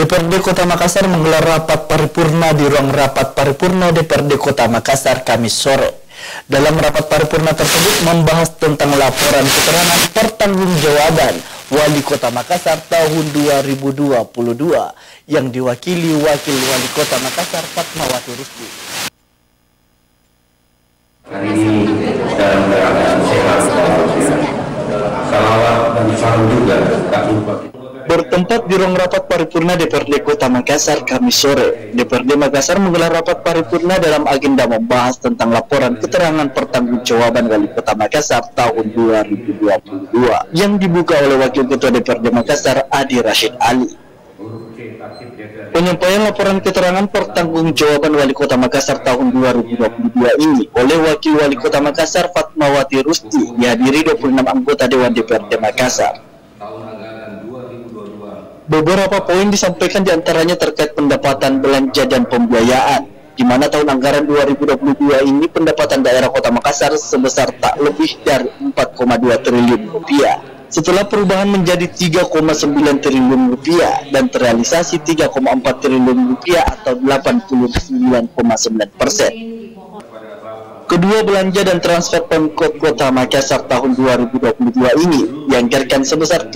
DPRD Kota Makassar menggelar rapat paripurna di ruang rapat paripurna DPRD Kota Makassar Kamis sore. Dalam rapat paripurna tersebut membahas tentang laporan keterangan pertanggungjawaban Wali Kota Makassar tahun 2022 yang diwakili Wakil Wali Kota Makassar Fatmawati Rusdi. Hari ini dalam keadaan sehat, salawat dan salam juga tak lupa. Bertempat di ruang rapat paripurna DPRD Kota Makassar Kamis sore, DPRD Makassar menggelar rapat paripurna dalam agenda membahas tentang laporan keterangan pertanggungjawaban Wali Kota Makassar tahun 2022 yang dibuka oleh Wakil Ketua DPRD Makassar Adi Rashid Ali. Penyampaian laporan keterangan pertanggungjawaban Wali Kota Makassar tahun 2022 ini oleh Wakil Wali Kota Makassar Fatmawati Rusdi dihadiri 26 anggota Dewan DPRD Makassar. Beberapa poin disampaikan diantaranya terkait pendapatan belanja dan pembiayaan, di mana tahun anggaran 2022 ini pendapatan daerah Kota Makassar sebesar tak lebih dari 4,2 triliun rupiah. Setelah perubahan menjadi 3,9 triliun rupiah dan terrealisasi 3,4 triliun rupiah atau 89,9%. Kedua, belanja dan transfer Pemkot Kota Makassar tahun 2022 ini dianggarkan sebesar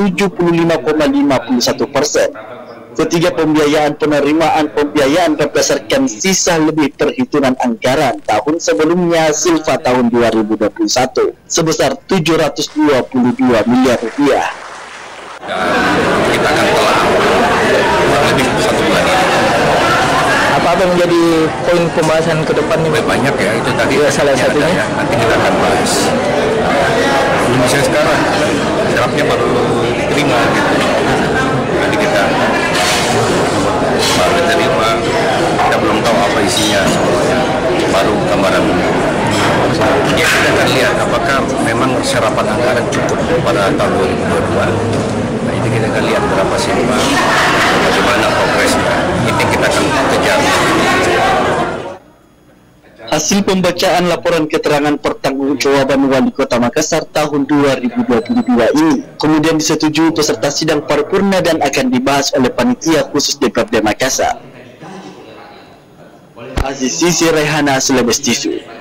75,51%. Ketiga, pembiayaan penerimaan pembiayaan berdasarkan sisa lebih perhitungan anggaran tahun sebelumnya silva tahun 2021 sebesar 722 miliar rupiah. Dan kita akan telah lebih 1 bulan ini. Apa yang menjadi poin pembahasan ke depan ini? Banyak ya, itu tadi ya, salah satunya ya, nanti kita akan bahas. Belum bisa sekarang, draftnya baru diterima gitu. Nanti kita baru diterima, kita belum tahu apa isinya semuanya, baru gambaran. Ya, kita akan lihat apakah memang serapan anggaran cukup pada tahun 2022. Nah, itu kita akan lihat berapa sih, bagaimana progresnya. Ini kita akan kejar. Hasil pembacaan laporan keterangan pertanggungjawaban Wali Kota Makassar tahun 2022 ini kemudian disetujui peserta sidang paripurna dan akan dibahas oleh panitia khusus DPRD Makassar. Aziz Sisi Rehana, Sulawesi.